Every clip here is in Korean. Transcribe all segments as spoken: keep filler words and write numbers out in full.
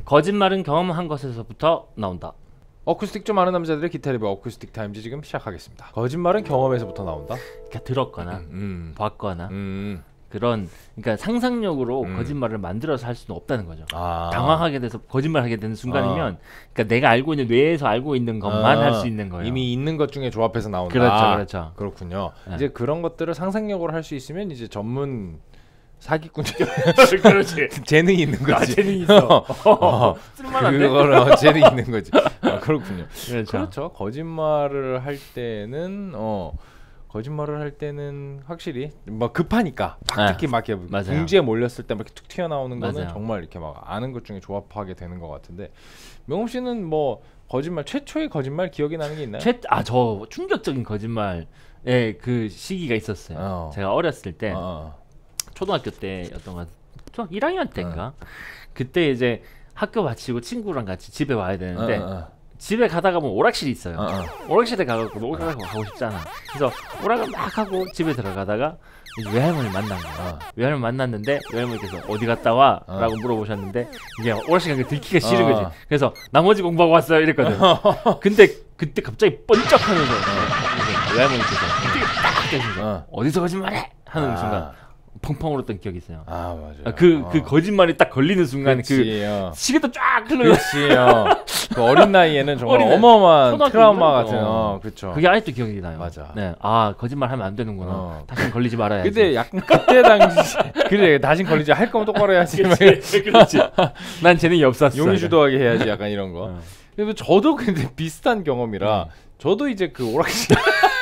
거짓말은 경험한 것에서부터 나온다. 어쿠스틱 좀 아는 남자들의 기타 리뷰 어쿠스틱 타임즈 지금 시작하겠습니다. 거짓말은 경험에서부터 나온다. 그러니까 들었거나 음, 음. 봤거나 음. 그런 그러니까 상상력으로 음. 거짓말을 만들어서 할 수는 없다는 거죠. 아. 당황하게 돼서 거짓말하게 되는 순간이면 아. 그러니까 내가 알고 있는 뇌에서 알고 있는 것만 아. 할 수 있는 거예요. 이미 있는 것 중에 조합해서 나온다. 그렇죠, 그렇죠. 그렇군요. 네. 이제 그런 것들을 상상력으로 할 수 있으면 이제 전문 사기꾼 그렇지. 재능이 있는 거지. 아, 재능이 있어. 어, 쓸만한데. 그거는 재능이 있는 거지. 아, 그렇군요. 그렇죠. 그렇죠. 거짓말을 할 때는 어. 거짓말을 할 때는 확실히 뭐 급하니까 막 특히 막 이렇게 궁지에 몰렸을 때 막 이렇게 툭 튀어나오는 거는 맞아요. 정말 이렇게 막 아는 것 중에 조합하게 되는 것 같은데 명훈 씨는 뭐 거짓말 최초의 거짓말 기억이 나는 게 있나요? 최, 아, 저 충격적인 거짓말의 그 시기가 있었어요. 어. 제가 어렸을 때 어. 초등학교 때였던 것 같아요. 일 학년 때인가? 어. 그때 이제 학교 마치고 친구랑 같이 집에 와야 되는데 어, 어. 집에 가다가 뭐 오락실이 있어요. 어, 어. 오락실에 가고 오락을 가고 싶잖아. 그래서 오락을 막 하고 집에 들어가다가 외할머니를 만난 거야. 어. 외할머니 만났는데 외할머니께서 어디 갔다 와? 어. 라고 물어보셨는데 이게 오락실 간 게 들키기가 싫은 어. 거지. 그래서 나머지 공부하고 왔어요 이랬거든. 근데 그때 갑자기 번쩍하면서 외할머니께서 되게 딱 깨시죠. 어. 어디서 거짓말해? 하는 아. 순간 펑펑 울었던 기억이 있어요. 아 맞아요. 그, 어. 그 거짓말이 딱 걸리는 순간 그치, 그 어. 시계도 쫙 흘러요. 그렇지. 어. 그 어린 나이에는 정말 어린 나이. 어마어마한 트라우마 어. 같은. 어, 그렇죠. 그게 아직도 기억이 나요. 맞아. 네, 아 거짓말 하면 안 되는구나. 어. 다시 걸리지 말아야지. 근데 약간 그때 당시 그래 다시 걸리지 할 거면 똑바로 해야지. 그렇지. 그렇지. 난 재능이 없었어. 용의주도하게 해야지 약간 이런 거. 어. 근데 저도 근데 비슷한 경험이라 음. 저도 이제 그 오락실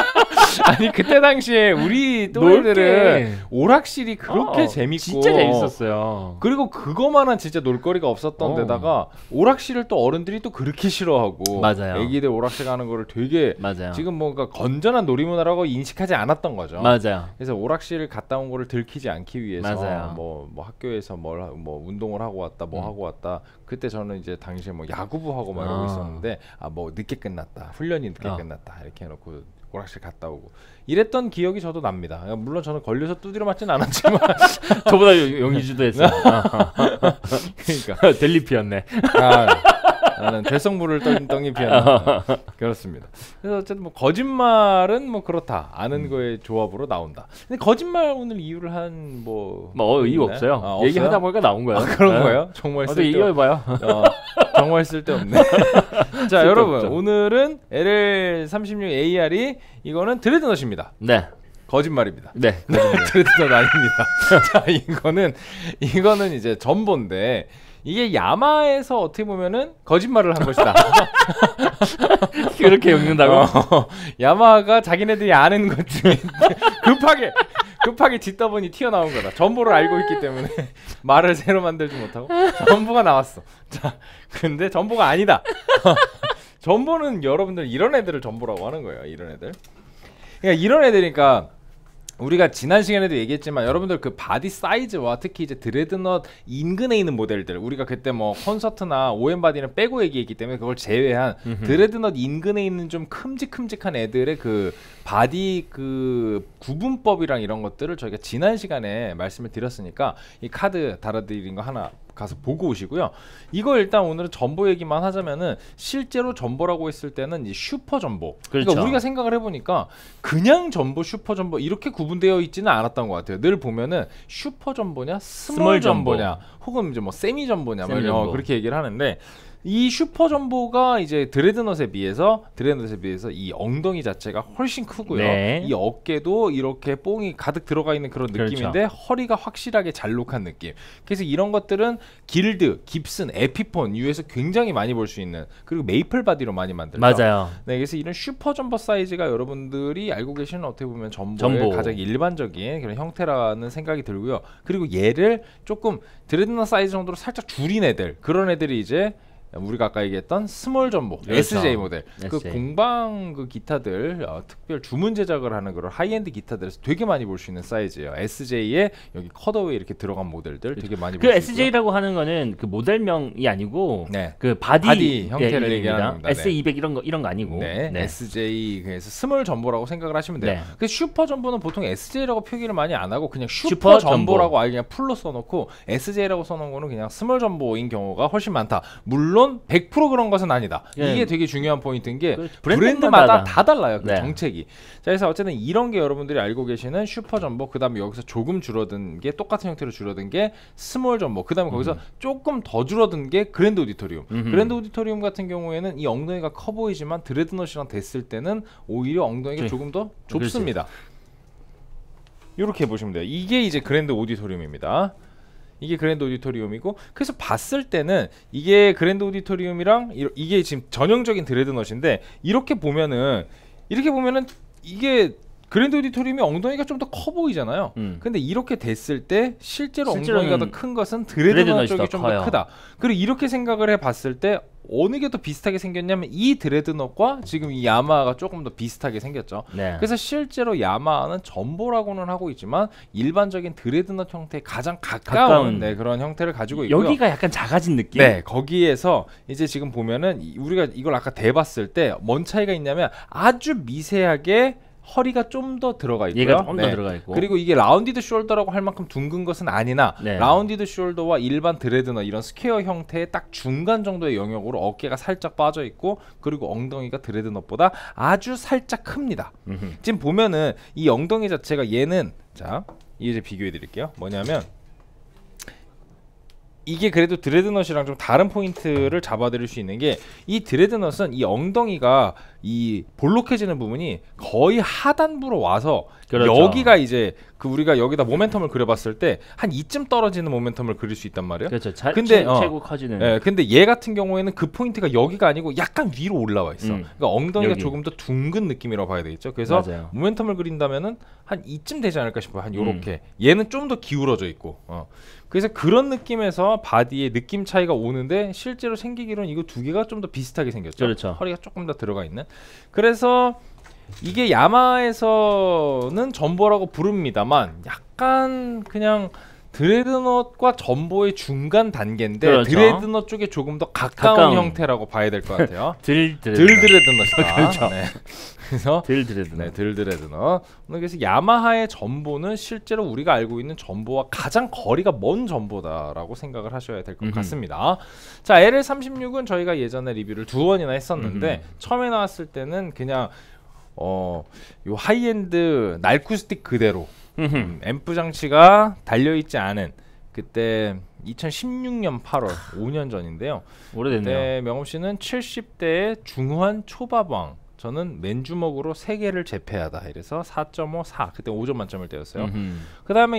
아니 그때 당시에 우리 또래들은 오락실이 그렇게 어, 재밌고 진짜 재밌었어요. 그리고 그거만한 진짜 놀거리가 없었던 어. 데다가 오락실을 또 어른들이 또 그렇게 싫어하고 맞아요. 애기들 오락실 가는 거를 되게 맞아요. 지금 뭔가 건전한 놀이문화라고 인식하지 않았던 거죠. 맞아요. 그래서 오락실 갔다 온 거를 들키지 않기 위해서 맞아요. 뭐, 뭐 학교에서 뭘 뭐 운동을 하고 왔다 뭐 음. 하고 왔다 그때 저는 이제 당시에 뭐 야구부 하고 막 이러고 아. 있었는데 아 뭐 늦게 끝났다 훈련이 늦게 어. 끝났다 이렇게 해놓고 오락실 갔다 오고 이랬던 기억이 저도 납니다. 물론 저는 걸려서 두드려 맞진 않았지만 저보다 용의주도 했어. 그러니까 델리 피었네. 아, 나는 대성부를 떡, 떡잎 피었나. 그렇습니다. 그래서 어쨌든 뭐 거짓말은 뭐 그렇다 아는 음. 거의 조합으로 나온다. 근데 거짓말 오늘 이유를 한 뭐 뭐 이유 없어요. 아, 얘기하다 보니까 나온 거예요. 아, 그런 네. 거예요? 정말 어떻게 이겨봐요. 어, 정말 쓸데없네. 자 여러분 없죠. 오늘은 엘엘 삼십육 에이알이 이거는 드레드넛입니다. 네. 거짓말입니다. 네. 드레드넛 아닙니다. 자 이거는 이거는 이제 전보인데 이게 야마에서 어떻게 보면은 거짓말을 한 것이다. 그렇게 읽는다고? 어, 야마가 자기네들이 아는 것 중에 급하게 급하게 뒷더번이 튀어나온 거다. 전보를 알고 있기 때문에 말을 새로 만들지 못하고 전보가 나왔어. 자, 근데 전보가 아니다. 전보는 여러분들 이런 애들을 전보라고 하는 거예요. 이런 애들. 그러니까 이런 애들이니까 우리가 지난 시간에도 얘기했지만 여러분들 그 바디 사이즈와 특히 이제 드레드넛 인근에 있는 모델들 우리가 그때 뭐 콘서트나 오엠 바디는 빼고 얘기했기 때문에 그걸 제외한 음흠. 드레드넛 인근에 있는 좀 큼직큼직한 애들의 그 바디 그 구분법이랑 이런 것들을 저희가 지난 시간에 말씀을 드렸으니까 이 카드 달아드린 거 하나 가서 보고 오시고요. 이거 일단 오늘은 전보 얘기만 하자면은 실제로 전보라고 했을 때는 이 슈퍼 전보. 그렇죠. 그러니까 우리가 생각을 해보니까 그냥 전보, 슈퍼 전보 이렇게 구분되어 있지는 않았던 것 같아요. 늘 보면은 슈퍼 전보냐, 스몰, 스몰 전보냐, 전보. 혹은 이제 뭐 세미 전보냐, 세미 전보. 뭐 그렇게 얘기를 하는데. 이 슈퍼 전보가 이제 드레드넛에 비해서 드레드넛에 비해서 이 엉덩이 자체가 훨씬 크고요. 네. 이 어깨도 이렇게 뽕이 가득 들어가 있는 그런 느낌인데 그렇죠. 허리가 확실하게 잘록한 느낌. 그래서 이런 것들은 길드, 깁슨, 에피폰 이후에서 굉장히 많이 볼 수 있는 그리고 메이플 바디로 많이 만들죠. 맞아요. 네, 그래서 이런 슈퍼 전보 사이즈가 여러분들이 알고 계시는 어떻게 보면 전보의 전보. 가장 일반적인 그런 형태라는 생각이 들고요. 그리고 얘를 조금 드레드넛 사이즈 정도로 살짝 줄인 애들 그런 애들이 이제 우리가 아까 얘기했던 스몰 전보 그렇죠. 에스제이 모델 그 에스제이. 공방 그 기타들 어, 특별 주문 제작을 하는 그런 하이엔드 기타들에서 되게 많이 볼 수 있는 사이즈예요. 에스제이에 여기 컷어웨이 이렇게 들어간 모델들 되게 많이 그 볼 수 있고요. 에스제이라고 하는 거는 그 모델명이 아니고 네. 그 바디, 바디 형태를 예, 얘기하는 얘기입니다. 겁니다. 에스 이백 이런 거 이런 거 아니고. 네, 네. 에스제이 그래서 스몰 전보라고 생각을 하시면 돼요. 네. 그 슈퍼 전보는 보통 에스제이라고 표기를 많이 안 하고 그냥 슈퍼, 슈퍼 전보라고 아예 그냥 풀로 써놓고 에스제이라고 써놓은 거는 그냥 스몰 전보인 경우가 훨씬 많다. 물론 백 퍼센트 그런 것은 아니다. 예. 이게 되게 중요한 포인트인 게 그 브랜드마다 브랜드마다 다 달라요. 그 네. 정책이. 자, 그래서 어쨌든 이런 게 여러분들이 알고 계시는 슈퍼 전보, 그 다음에 여기서 조금 줄어든 게 똑같은 형태로 줄어든 게 스몰 전보, 그 다음에 거기서 조금 더 줄어든 게 그랜드 오디토리움. 음흠. 그랜드 오디토리움 같은 경우에는 이 엉덩이가 커 보이지만 드레드넛이랑 됐을 때는 오히려 엉덩이가 그래. 조금 더 그렇지. 좁습니다. 이렇게 보시면 돼요. 이게 이제 그랜드 오디토리움입니다. 이게 그랜드 오디토리움이고, 그래서 봤을 때는 이게 그랜드 오디토리움이랑 이, 이게 지금 전형적인 드레드넛인데, 이렇게 보면은 이렇게 보면은 이게 그랜드 오디토리움이 엉덩이가 좀 더 커 보이잖아요. 음. 근데 이렇게 됐을 때 실제로 실제로는 엉덩이가 더 큰 것은 드레드넛 드레드넛이 쪽이 더 좀 커요. 더 크다. 그리고 이렇게 생각을 해봤을 때 어느 게 더 비슷하게 생겼냐면 이 드레드넛과 지금 이 야마하가 조금 더 비슷하게 생겼죠. 네. 그래서 실제로 야마하는 전보라고는 하고 있지만 일반적인 드레드넛 형태에 가장 가까운, 가까운. 네, 그런 형태를 가지고 있고요. 여기가 약간 작아진 느낌. 네, 거기에서 이제 지금 보면은 이- 우리가 이걸 아까 대봤을 때 뭔 차이가 있냐면 아주 미세하게 허리가 좀 더 들어가 있고요. 얘가 좀 더 네. 들어가 있고. 그리고 이게 라운디드 숄더라고 할 만큼 둥근 것은 아니나 네. 라운디드 숄더와 일반 드레드넛 이런 스퀘어 형태의 딱 중간 정도의 영역으로 어깨가 살짝 빠져 있고, 그리고 엉덩이가 드레드넛보다 아주 살짝 큽니다. 음흠. 지금 보면은 이 엉덩이 자체가 얘는, 자 이제 비교해 드릴게요. 뭐냐면 이게 그래도 드레드넛이랑 좀 다른 포인트를 잡아드릴 수 있는 게, 이 드레드넛은 이 엉덩이가 이 볼록해지는 부분이 거의 하단부로 와서 그렇죠. 여기가 이제 그 우리가 여기다 모멘텀을 그려봤을 때 한 이쯤 떨어지는 모멘텀을 그릴 수 있단 말이에요. 그렇죠. 자, 근데, 최, 어. 최고 커지는. 예, 근데 얘 같은 경우에는 그 포인트가 여기가 아니고 약간 위로 올라와 있어. 음. 그러니까 엉덩이가 여기. 조금 더 둥근 느낌이라고 봐야 되겠죠. 그래서 맞아요. 모멘텀을 그린다면은 한 이쯤 되지 않을까 싶어요. 한 요렇게. 음. 얘는 좀 더 기울어져 있고. 어. 그래서 그런 느낌에서 바디의 느낌 차이가 오는데, 실제로 생기기로는 이거 두 개가 좀 더 비슷하게 생겼죠. 그렇죠. 허리가 조금 더 들어가 있는. 그래서 이게 야마에서는 전보라고 부릅니다만 약간 그냥 드레드넛과 전보의 중간 단계인데, 그렇죠. 드레드넛 쪽에 조금 더 가까운, 가까운. 형태라고 봐야 될 것 같아요. 들 들 드레드넛. 드레드넛이다. 그렇죠. 네. 그래서 들 드레드넛. 네, 들 드레드넛. 그래서 야마하의 전보는 실제로 우리가 알고 있는 전보와 가장 거리가 먼 전보다라고 생각을 하셔야 될 것 음흠. 같습니다. 자, 엘엘 삼십육은 저희가 예전에 리뷰를 두 번이나 했었는데, 음흠. 처음에 나왔을 때는 그냥 어, 요 하이엔드 날쿠스틱 그대로 음흠. 음, 앰프 장치가 달려있지 않은, 그때 이천십육 년 팔월 오 년 전인데요. 오래됐네요. 그때 명업 씨는 칠십 대의 중후한 초밥왕, 저는 맨주먹으로 세 개를 제패하다, 이래서 사 점 오, 사, 그때 오 점 만점을 떼었어요. 음흠. 그 다음에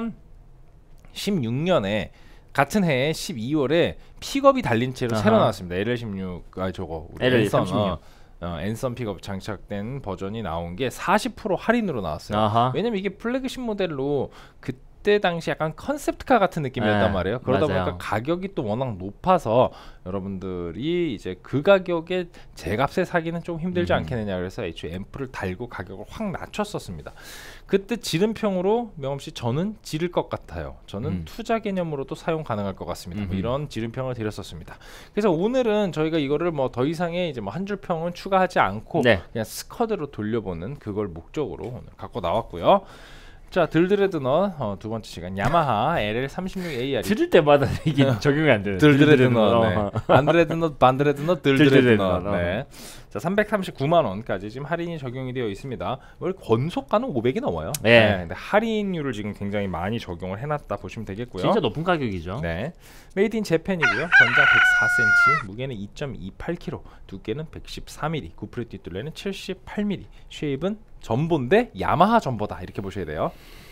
이천십육 년에 같은 해에 십이월에 픽업이 달린 채로 아하. 새로 나왔습니다. 엘엘 십육, 아 저거 우리 엘엘 앤선, 삼십육. 어, 어, 앤선 픽업 장착된 버전이 나온 게 사십 퍼센트 할인으로 나왔어요. 아하. 왜냐면 이게 플래그십 모델로 그때 당시 약간 컨셉트카 같은 느낌이었단 네, 말이에요. 그러다 맞아요. 보니까 가격이 또 워낙 높아서 여러분들이 이제 그 가격에 제값에 사기는 좀 힘들지 음. 않겠느냐, 그래서 애초에 앰프를 달고 가격을 확 낮췄었습니다. 그때 지름평으로 명엄씨 저는 지를 것 같아요. 저는 음. 투자 개념으로도 사용 가능할 것 같습니다. 뭐 음흠. 이런 지름평을 드렸었습니다. 그래서 오늘은 저희가 이거를 뭐 더 이상의 이제 뭐 한 줄 평은 추가하지 않고 네. 그냥 스커드로 돌려보는 그걸 목적으로 오늘 갖고 나왔고요. 자, 들드레드넛 어, 두 번째 시간 야마하 엘엘 삼십육 에이알 들을 때마다 이게 적용이 안 되는. 들드레드넛, 네. 어. 안드레드넛, 반드레드넛, 들드레드넛. 들드레드넛, 어. 네. 자, 삼백삼십구만 원까지 지금 할인이 적용이 되어 있습니다. 원래 권속가는 오백이 넘어요. 네. 근데 할인율을 지금 굉장히 많이 적용을 해놨다 보시면 되겠고요. 진짜 높은 가격이죠. 네. 메이드 인 재팬이고요. 전장 백사 센티미터, 무게는 이 점 이팔 킬로그램, 두께는 백십사 밀리미터, 구프레 뒷둘레는 칠십팔 밀리미터, 쉐입은 전보인데 야마하 전보다, 이렇게 보셔야 돼요.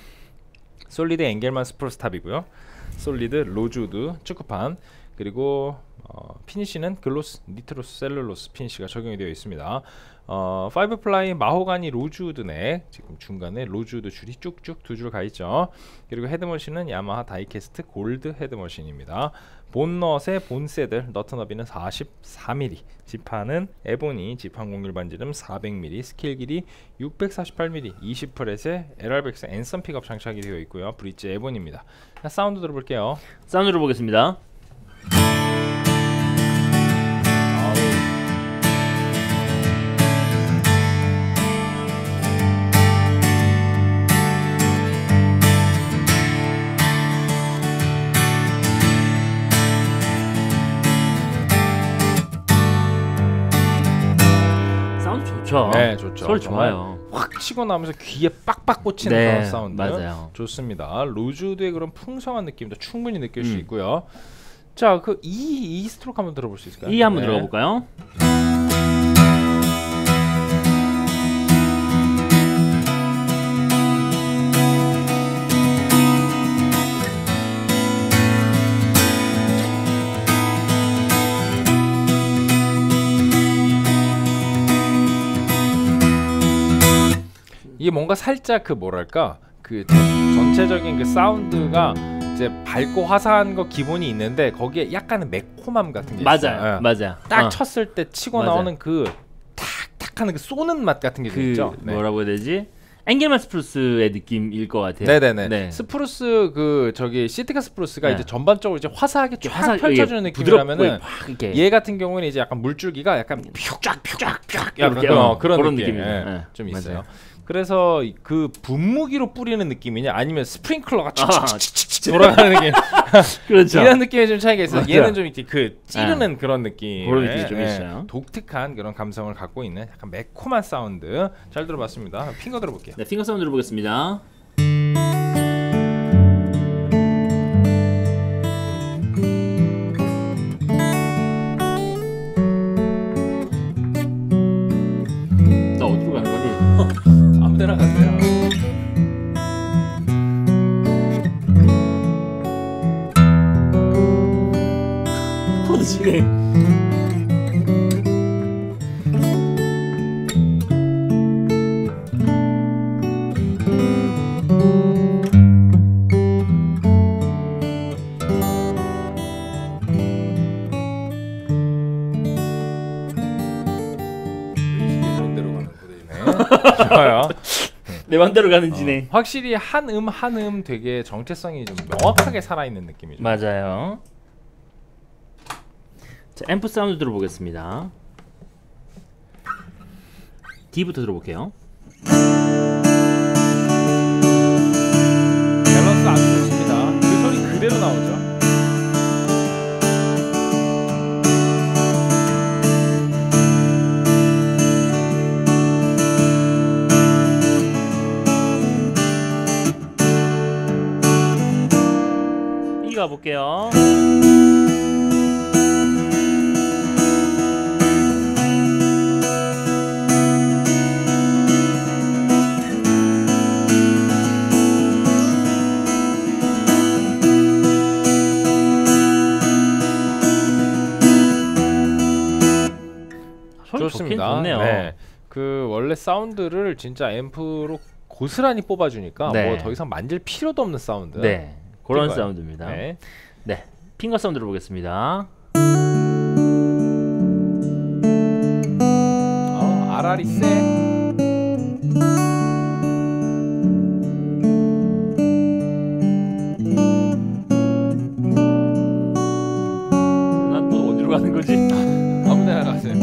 솔리드 앵겔만 스프로스탑이고요. 솔리드 로즈우드 축구판, 그리고 어, 피니시는 글로스 니트로스 셀룰로스 피니시가 적용이 되어 있습니다. 어, 파이브 플라이 마호가니 로즈우드 넥, 지금 중간에 로즈우드 줄이 쭉쭉 두 줄 가 있죠. 그리고 헤드머신은 야마하 다이캐스트 골드 헤드머신입니다. 본넛의 본세들 너트 너비는 사십사 밀리미터, 지판은 에보니 지판 공률 반지름 사백 밀리미터, 스케일 길이 육백사십팔 밀리미터, 이십 프렛에 엘알백스 앤썸 픽업 장착이 되어 있고요. 브릿지 에보니입니다. 자, 사운드 들어볼게요. 사운드 들어보겠습니다. 좋죠. 네, 좋죠. 소리 좋아요. 확 치고 나면서 귀에 빡빡 꽂히는 네, 그런 사운드. 맞아요. 좋습니다. 로즈우드의 그런 풍성한 느낌도 충분히 느낄 음. 수 있고요. 자, 그 이, 이 스트로크 한번 들어볼 수 있을까요? 이 한번 네. 들어가 볼까요? 이게 뭔가 살짝 그 뭐랄까 그 전- 전체적인 그 사운드가 이제 밝고 화사한 거 기본이 있는데 거기에 약간의 매콤함 같은 게 맞아요, 있어요. 예. 맞아요. 딱 어. 쳤을 때 치고 맞아요. 나오는 그 탁탁하는 그 쏘는 맛 같은 게 좀 그 있죠. 네. 뭐라고 해야 되지? 앵겔만 스프루스의 느낌일 것 같아요. 네네네. 네. 스프루스 그 저기 시티카 스프루스가 네. 이제 전반적으로 이제 화사하게 쫙 화사- 펼쳐주는 이게 부드럽고 느낌이라면은 막 이렇게 얘 같은 경우에는 이제 약간 물줄기가 약간 쫙쫙쫙 약간 이렇게 그런, 어, 그런, 그런 느낌 느낌이죠. 예, 네, 좀 맞아요. 있어요. 그래서 그 분무기로 뿌리는 느낌이냐 아니면 스프링클러가 아, 칙칙칙칙 돌아가는 느낌 그렇죠. 이런 느낌의 좀 차이가 있어요. 맞아요. 얘는 좀 이렇게 그 찌르는 그런 느낌 그런 느낌이 좀 있어요. 독특한 그런 감성을 갖고 있는 약간 매콤한 사운드 잘 들어봤습니다. 핑거 들어볼게요. 네, 핑거 사운드 들어보겠습니다. 나 어디로 가는 거니? 아무데나 가세요. 코드 진행. 이런 데로 가는 코드이네. 좋아요. 내 맘대로 가는 진행. 확실히 한 음 한 음 되게 정체성이 좀 명확하게 살아있는 느낌이죠. 맞아요. 자, 앰프 사운드 들어보겠습니다. D부터 들어볼게요. 밸런스 아주 좋습니다. 그 소리 그대로 나오죠. E 가볼게요. 소리 좋긴 좋습니다. 좋네요. 네. 그 원래 사운드를 진짜 앰프로 고스란히 뽑아주니까 네. 뭐 더 이상 만질 필요도 없는 사운드. 네, 그런 띵거예요. 사운드입니다. 네. 네. 핑거 사운드 들어보겠습니다. 어, 알알이 세. 난 또 어디로 가는 거지? 아무데나 가세요.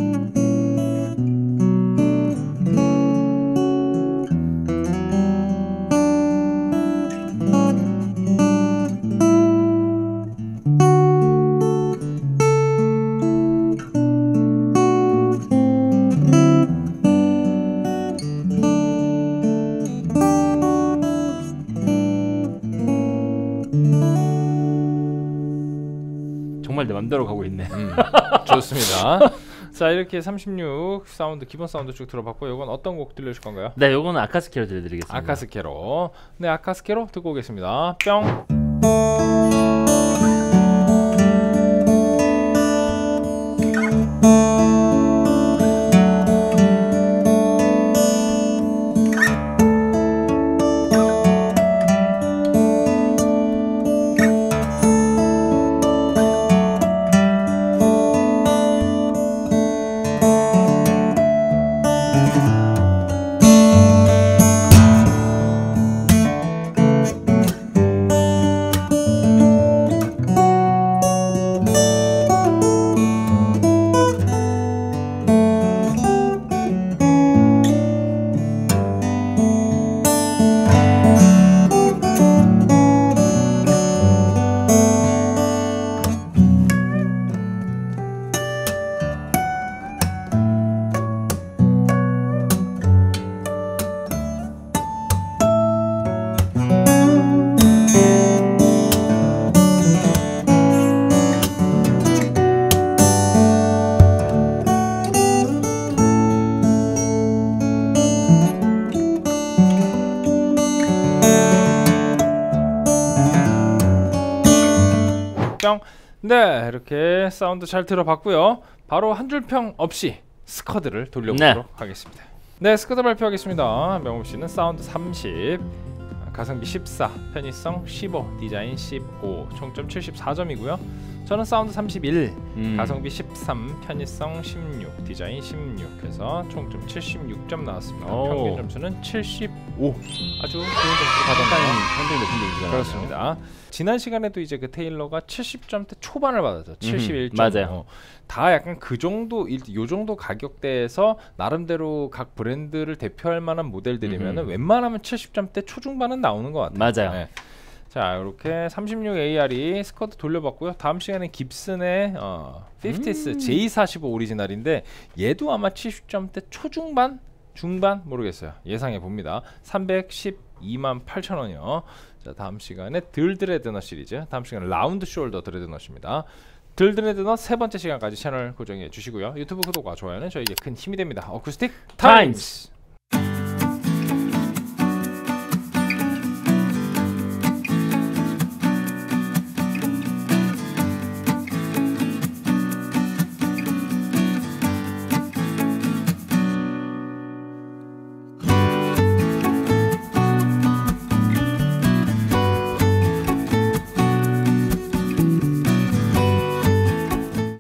정말 내 맘대로 가고 있네. 음, 좋습니다. 자, 이렇게 삼십육 사운드 기본 사운드 쭉 들어봤고 이건 어떤 곡 들려줄 건가요? 네, 요거는 아카스키로 들려드리겠습니다. 아카스케로. 네, 아카스케로 듣고 오겠습니다. 뿅. 네, 이렇게 사운드 잘 들어봤고요. 바로 한 줄 평 없이 스쿼드를 돌려보도록 네. 하겠습니다. 네, 스쿼드 발표하겠습니다. 명훈 씨는 사운드 삼십, 가성비 십사, 편의성 십오, 디자인 십오, 총점 칠십사 점이고요. 저는 사운드 삼십일, 음. 가성비 십삼, 편의성 십육, 디자인 십육 해서 총점 칠십육 점 나왔습니다. 오. 평균 점수는 칠십오. 아주 좋은 점수를 받았네요. 상당히 높은 점수가 그렇습니다. 지난 시간에도 이제 그 테일러가 칠십 점대 초반을 받았죠. 칠십일 점. 맞아요. 다 약간 그 정도 이 정도 가격대에서 나름대로 각 브랜드를 대표할 만한 모델들이면은 음흠. 웬만하면 칠십 점대 초중반은 나오는 것 같아요. 맞아요. 네. 자, 이렇게 삼십육 에이알이 스쿼드 돌려봤고요. 다음 시간에 깁슨의 어, 피프티스 음. 제이 사십오 오리지널인데 얘도 아마 칠십 점대 초중반 중반 모르겠어요. 예상해 봅니다. 삼백십이만 팔천 원이요. 자, 다음 시간에 들드레드넛 시리즈, 다음 시간에 라운드 숄더 드레드넛입니다. 들드레드넛 세 번째 시간까지 채널 고정해 주시고요. 유튜브 구독과 좋아요는 저에게 큰 힘이 됩니다. 어쿠스틱 타임스.